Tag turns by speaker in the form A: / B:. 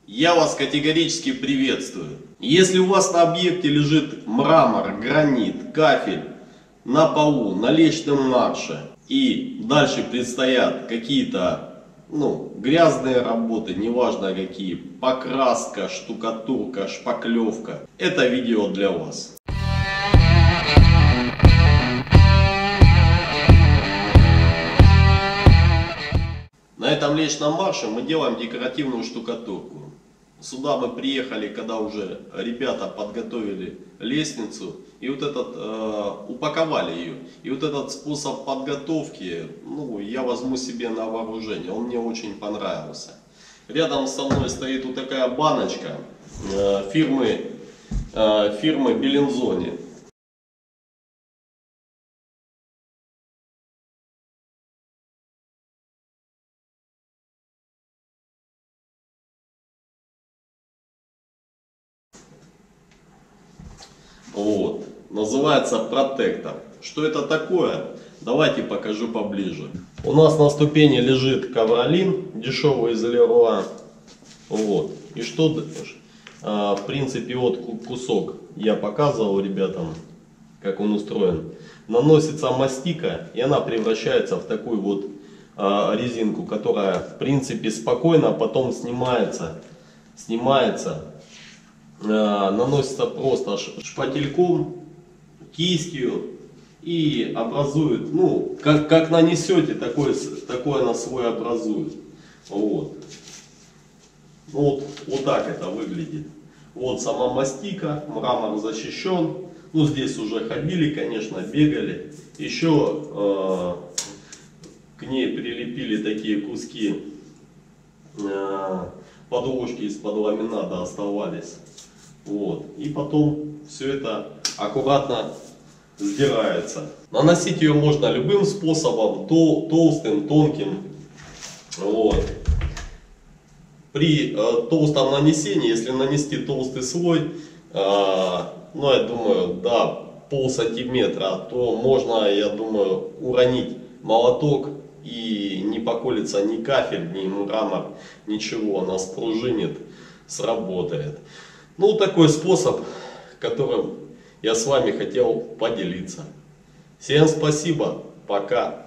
A: Я вас категорически приветствую. Если у вас на объекте лежит мрамор, гранит, кафель на полу, на лестничном марше, и дальше предстоят какие-то грязные работы, неважно какие, покраска, штукатурка, шпаклевка, это видео для вас. На этом лестничном марше мы делаем декоративную штукатурку. Сюда мы приехали, когда уже ребята подготовили лестницу и упаковали ее. И вот этот способ подготовки, я возьму себе на вооружение, он мне очень понравился. Рядом со мной стоит вот такая баночка фирмы Беллинзони. Вот, называется протектор. Что это такое? Давайте покажу поближе. У нас на ступени лежит ковролин, дешевый из Леруа. Вот. И что, в принципе, вот кусок я показывал ребятам, как он устроен. Наносится мастика, и она превращается в такую вот резинку, которая, в принципе, спокойно потом снимается. Наносится просто шпательком, кистью и образует, как нанесете, такое на свой образует. Вот так это выглядит. Вот сама мастика, мрамор защищен. Здесь уже ходили, конечно, бегали. Еще к ней прилепили такие куски, подложки из-под ламината оставались. Вот. И потом все это аккуратно сдирается. Наносить ее можно любым способом, толстым, тонким. Вот. При толстом нанесении, если нанести толстый слой, я думаю, до пол-сантиметра, то можно, я думаю, уронить молоток, и не поколется ни кафель, ни мрамор, ничего, она спружинит, сработает. Такой способ, которым я с вами хотел поделиться. Всем спасибо, пока.